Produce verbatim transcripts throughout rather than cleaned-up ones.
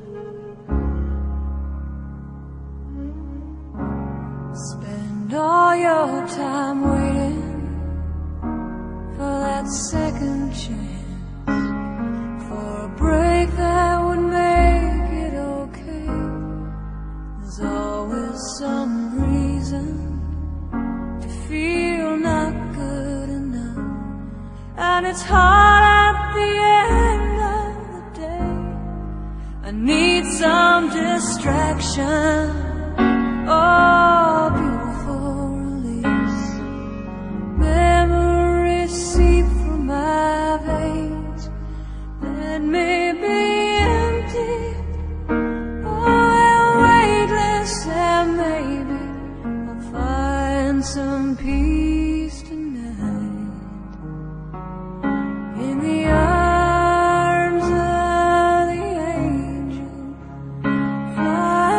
Spend all your time waiting for that second chance, for a break that would make it okay. There's always some reason to feel not good enough, and it's hard at the end of the day. I need some distraction, oh, beautiful release. Memories seep from my veins, let me be empty, oh, and weightless, and maybe I'll find some peace tonight in the arms of the angel. Fly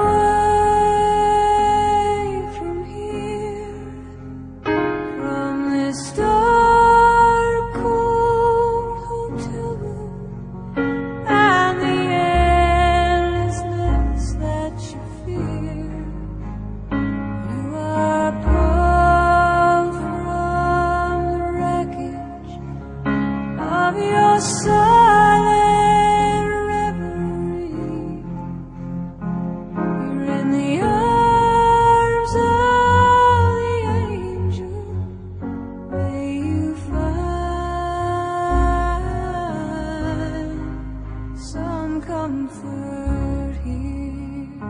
away from here, from this dark, cold hotel room, and the endlessness that you fear. You are pulled from the wreckage of your silent reverie. You're in the arms of the angel. May you find some comfort here.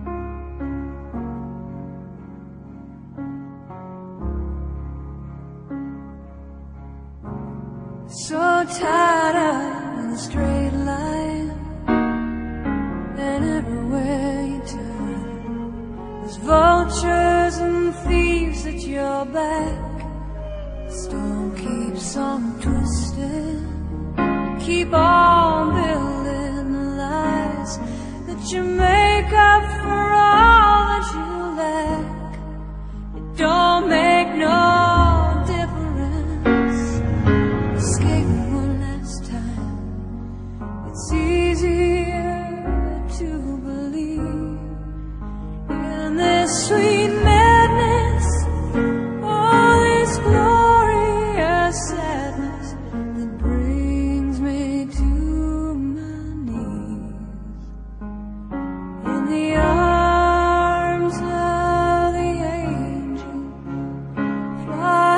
So tied up in a straight line, and everywhere you turn, there's vultures and thieves at your back. The storm keeps on twisting, keep on building the lies that you make up for all that you lack. It don't make no difference escaping one last time. It's easier to believe in this sweet madness, all this glorious sadness that brings me to my knees. In the arms of the angel, fly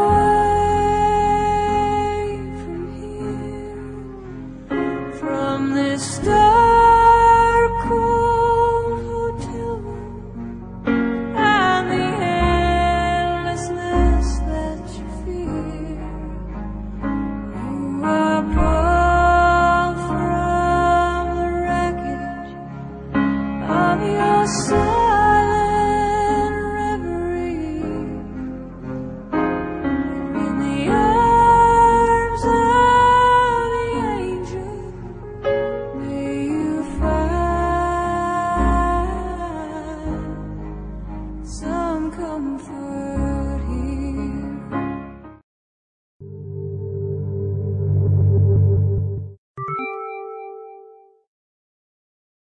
away from here, from this dark, cold hotel room, and the endlessness that you fear. You are pulled from the wreckage of your soul.